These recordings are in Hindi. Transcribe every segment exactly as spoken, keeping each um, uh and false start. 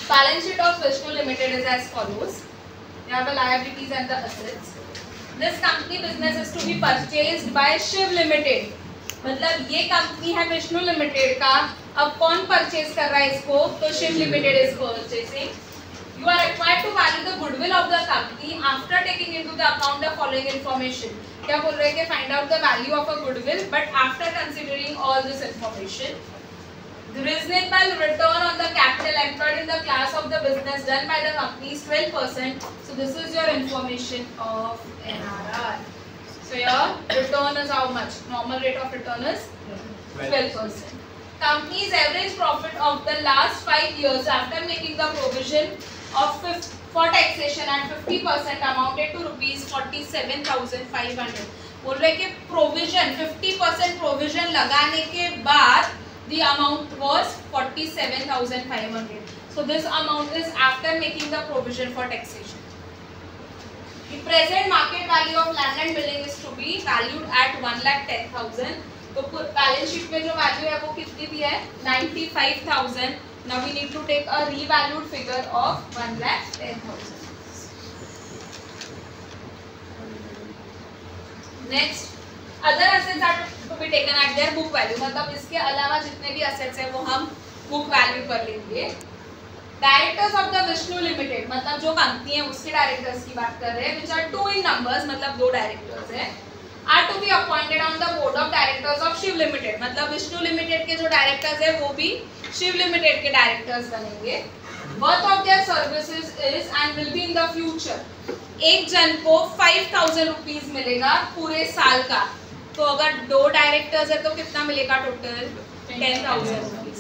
Balance sheet of Vishnu Limited is as follows. You have the liabilities and the assets. This company business is to be purchased by Shiv Limited. मतलब ये कंपनी है विष्णु लिमिटेड का. अब कौन परचेज कर रहा है इसको? तो Shiv limited is purchasing. You are required to value the goodwill of the company after taking into the account the following information. क्या बोल रहे हैं कि find out the value of a goodwill, but after considering all this information, the reasonable return on the capital employed in the class of the business done by the company is twelve percent. So this is your information of N R R. So your return is how much? Normal rate of return is twelve percent. Company's average profit of the last five years after making the provision of for taxation at fifty percent amounted to rupees forty-seven thousand five hundred. बोल रहे कि provision fifty percent provision लगाने के बाद the amount was forty-seven thousand five hundred. So this amount is after making the provision for taxation. The present market value of land and building is to be valued at one lakh ten thousand. तो बैलेंस शीट में जो वैल्यू है वो कितनी दी है? ninety-five thousand. Now we need to take a revalued figure of one lakh ten thousand. Next, other assets are to be taken at their book value. मतलब इसके अलावा जितने भी assets हैं वो हम book value कर लेंगे. Directors of the Vishnu Limited, मतलब जो कंपनी है उसके डायरेक्टर्स की बात कर रहे हैं, which are two in numbers, मतलब दो डायरेक्टर्स हैं, are to be appointed on the board of directors of Shiv Limited. मतलब विष्णु लिमिटेड के जो डायरेक्टर्स हैं वो भी शिव लिमिटेड के डायरेक्टर्स बनेंगे. Worth of their services is and will be in the future. एक जन को five thousand rupees मिलेगा पूरे साल का. तो अगर दो डायरेक्टर्स है तो कितना मिलेगा total? ten thousand rupees.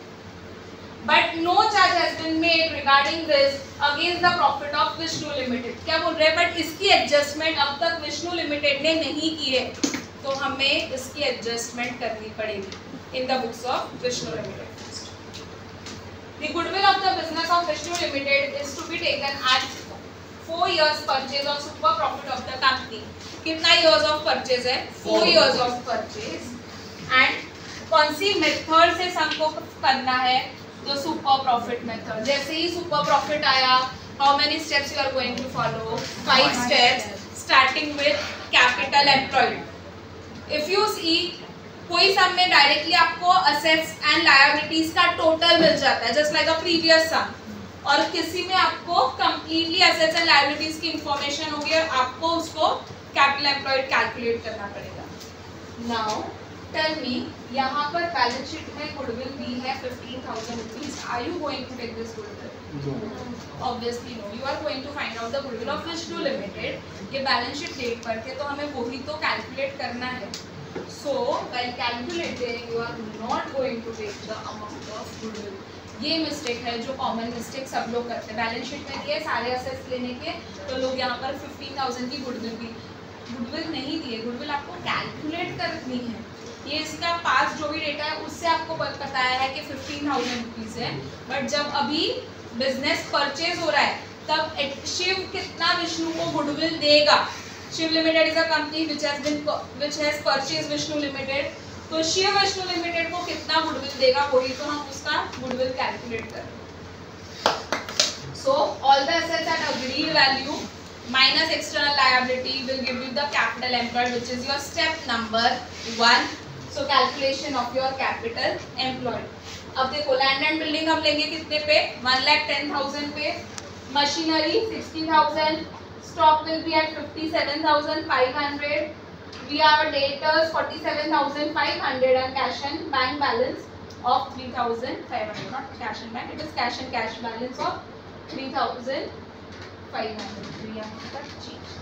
But no charge has been made regarding this against the profit of Vishnu Limited. क्या बोल रहे हैं? बट इसकी एडजस्टमेंट अब तक विष्णु लिमिटेड ने नहीं की है, तो हमें इसकी एडजस्टमेंट करनी पड़ेगी in the books of Vishnu Limited. The goodwill of the business of Vishnu Limited is to be taken at four years purchase of super profit of the company. कितना years of purchase है? Four years of purchase. And कौन सी मेथड से हमको करना है? तो सुपर प्रॉफिट मेथड. जैसे ही सुपर प्रॉफिट आया, how many steps you are going to follow? Five steps, starting with capital employed. If you see कोई सम में डायरेक्टली आपको असेट्स एंड लायबिलिटीज का टोटल मिल जाता है just like a previous sum, और किसी में आपको कंप्लीटली असेट्स एंड लायबिलिटीज की इंफॉर्मेशन होगी और आपको उसको कैपिटल एम्प्लॉयड कैलकुलेट करना पड़ेगा. नाउ टेल मी, यहाँ पर बैलेंस शीट में गुडविल दी है fifteen thousand rupees. Are you going to take this goodwill? No. Obviously no. You are going to find out the goodwill of Vishnu Limited. ये बैलेंस शीट देख करके तो हमें वही तो कैलकुलेट करना है. So while calculating, you are not going to take the amount of goodwill. ये मिस्टेक है जो कॉमन मिस्टेक सब लोग करते हैं. बैलेंस शीट में दिए सारे असेट्स लेने के, तो लोग यहाँ पर fifteen thousand की गुडविल दी. गुडविल नहीं दिए, गुडविल आपको कैलकुलेट करनी है. ये इसका पास जो भी डेटा है उससे आपको बताया है कि फिफ्टीन थाउजेंड रुपीज है, बट जब अभी बिजनेस परचेज हो रहा है तब शिव कितना विष्णु को गुडविल देगा? Shiv limited is a company which has been which has purchase Vishnu limited. तो शिव विष्णु लिमिटेड को कितना गुडविल देगा वही तो हम उसका गुडविल कैलकुलेट करेंगे. So all the assets at agreed value minus external liability will give you the capital employed, which is your step number one. So calculation of your capital employed. अब देखो लैंड एंड बिल्डिंग हम लेंगे कितने पे? one lakh ten thousand पे. Machinery sixty thousand. Stock will be at fifty-seven thousand five hundred. We have debtors forty-seven thousand five hundred and cash and bank balance of three thousand five hundred. Not cash and bank, it is cash and cash balance of three thousand five hundred. We have to change.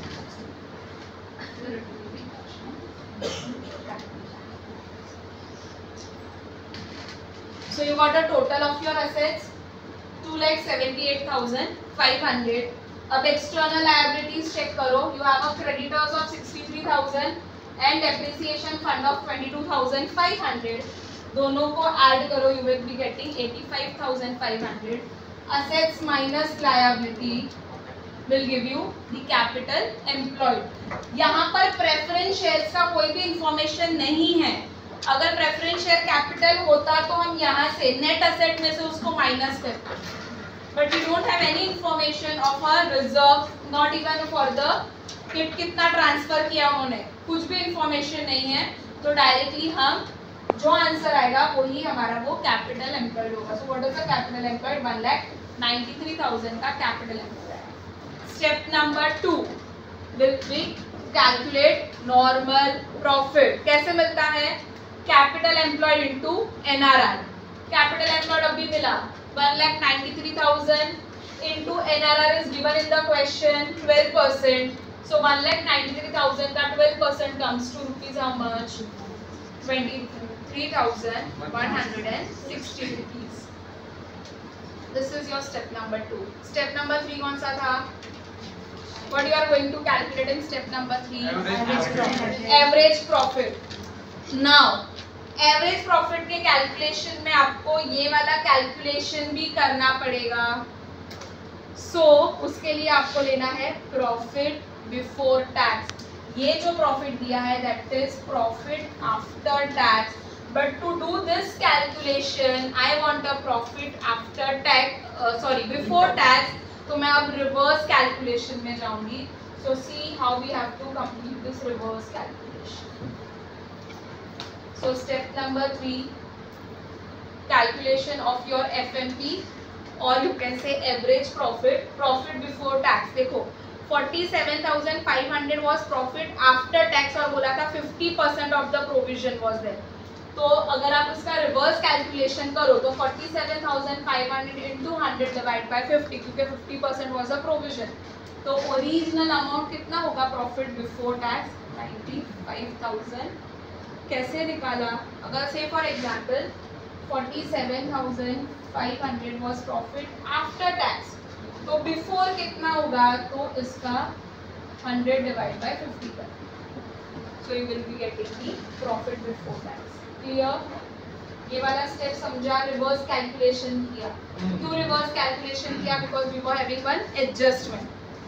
So you got a total of your assets two lakh seventy-eight thousand five hundred. अब external liabilities check करो. You have a creditors of sixty-three thousand and depreciation fund of twenty-two thousand five hundred. दोनों को add करो, you will be getting eighty-five thousand five hundred. Assets minus liability will give you the capital employed. यहाँ पर preference shares का कोई भी information नहीं है. अगर प्रेफरेंस शेयर कैपिटल होता तो हम यहाँ से नेट असेट में से उसको माइनस करते. But we don't have any information of a reserve, not even for the kit कितना ट्रांसफर किया उन्होंने, कुछ भी इंफॉर्मेशन नहीं है, तो डायरेक्टली हम जो आंसर आएगा वही हमारा वो कैपिटल एम्प्लॉयड होगा. So what is the capital employed? One lakh ninety three thousand का कैपिटल एम्प्लॉयड है. Step number two will be calculate normal profit. कैसे मिलता है? Capital employed into NRR. Capital employed अभी मिला one lakh ninety three thousand into NRR is given in the question twelve percent. So one lakh ninety three thousand का twelve percent comes to rupees how much? twenty-three thousand one hundred sixty rupees. This is your step number two. Step number three कौन सा था? What you are going to calculate in step number three? Average profit. Average profit. Now, average profit के calculation में आपको ये वाला calculation भी करना पड़ेगा. So, उसके लिए आपको लेना है profit before tax. ये जो प्रॉफिट दिया है that is profit after tax. But to do this calculation I want a profit after tax, sorry before tax. तो मैं अब रिवर्स कैलकुलेशन में जाऊंगी. So see how we have to complete this reverse calculation. So step number three, calculation of your F M P और you can say average profit, profit before tax. देखो forty-seven thousand five hundred was profit after tax और बोला था fifty percent of the provision was there. तो अगर आप इसका रिवर्स कैलकुलेशन करो तो forty-seven thousand five hundred into one hundred divide by fifty, क्योंकि fifty percent was a provision. तो ओरिजिनल अमाउंट कितना होगा profit before tax? ninety-five thousand. कैसे निकाला? अगर say for example forty-seven thousand five hundred was profit after tax, तो बिफोर कितना होगा? तो इसका one hundred divide by fifty कर. So you will be getting the profit before tax. Clear? ये वाला स्टेप समझा? रिवर्स कैलकुलेशन किया. क्यों रिवर्स कैलकुलेशन किया? Because we were having one adjustment.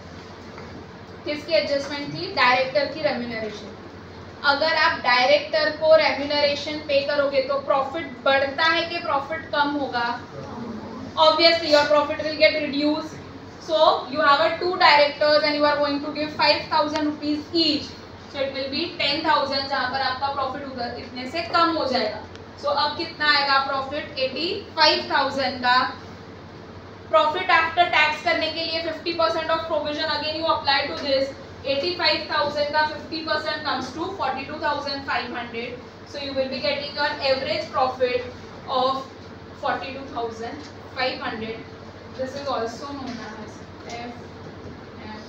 किसकी एडजस्टमेंट थी? डायरेक्टर की रेम्यूनरेशन. अगर आप डायरेक्टर को रेम्यूनरेशन पे करोगे तो प्रॉफिट बढ़ता है कि प्रॉफिट कम होगा? Obviously your profit will get reduced. So you have a two directors and you are going to give five thousand rupees each. So it will be ten thousand, जहाँ पर आपका प्रॉफिट उधर इतने से कम हो जाएगा. So अब कितना आएगा प्रॉफिट? eighty-five thousand का. प्रॉफिट आफ्टर टैक्स करने के लिए fifty percent of provision again you apply to this. eighty-five thousand का fifty percent comes to forty-two thousand five hundred. So you will be getting your average profit of forty-two thousand five hundred. This is also known as F M.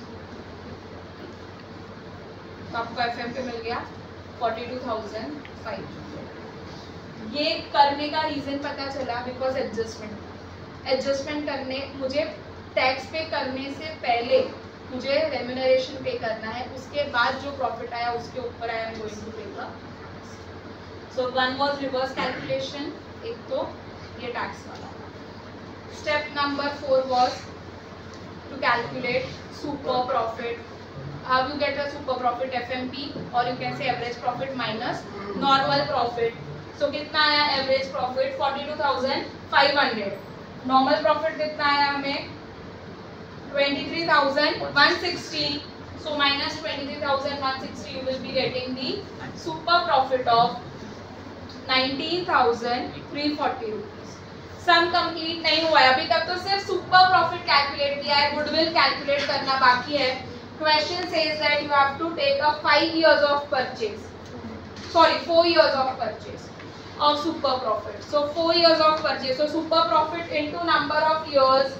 तो आपको F M पे मिल गया forty-two thousand five hundred. ये करने का रीजन पता चला बिकॉज एडजस्टमेंट. एडजस्टमेंट करने मुझे टैक्स पे करने से पहले मुझे रेम्यूनरेशन पे करना है, उसके बाद जो प्रॉफिट आया उसके ऊपर I am going to pay the. So one was reverse calculation, एक तो ये टैक्स वाला. Step number four was to calculate super profit. How you get a super profit? F M P or you can say average profit minus normal profit. So कितना आया average profit? forty-two thousand five hundred. Normal profit कितना आया हमें? twenty-three thousand one hundred sixty. So minus twenty-three thousand one hundred sixty you will be getting the super profit of nineteen thousand three hundred forty rupees. Sum complete नहीं हुआ है अभी तक, तो सिर्फ सुपर प्रॉफिट कैलकुलेट किया है, गुडविल कैलकुलेट करना बाकी है. Question says that you have to take a five years of purchase, sorry four years of purchase of super profit. So four years of purchase, so super profit into number of years.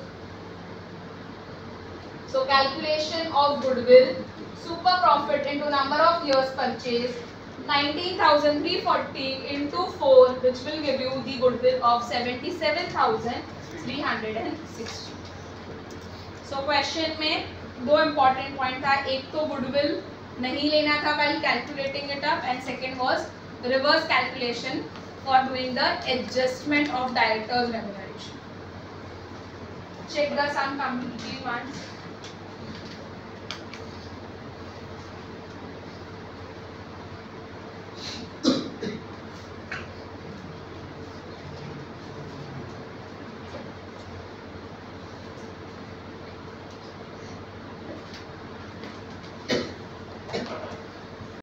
So calculation of goodwill, super profit into number of years purchase, nineteen thousand three hundred forty into four, which will give you the goodwill of seventy-seven thousand three hundred sixty. So question में दो important point था, एक तो goodwill नहीं लेना था while calculating it up, and second was reverse calculation for doing the adjustment of director's remuneration. Check the sum completely once.